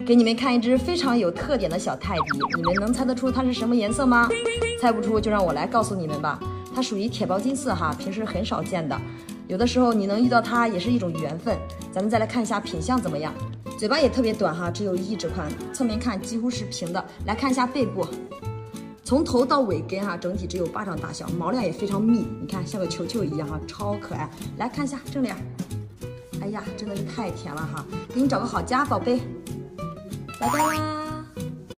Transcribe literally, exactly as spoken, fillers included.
给你们看一只非常有特点的小泰迪，你们能猜得出它是什么颜色吗？猜不出就让我来告诉你们吧。它属于铁包金色哈，平时很少见的，有的时候你能遇到它也是一种缘分。咱们再来看一下品相怎么样。嘴巴也特别短哈，只有一指宽，侧面看几乎是平的。来看一下背部，从头到尾根哈，整体只有巴掌大小，毛量也非常密，你看像个球球一样哈，超可爱。来看一下正脸。 哎呀，真的是太甜了哈！给你找个好家，宝贝，拜拜啦。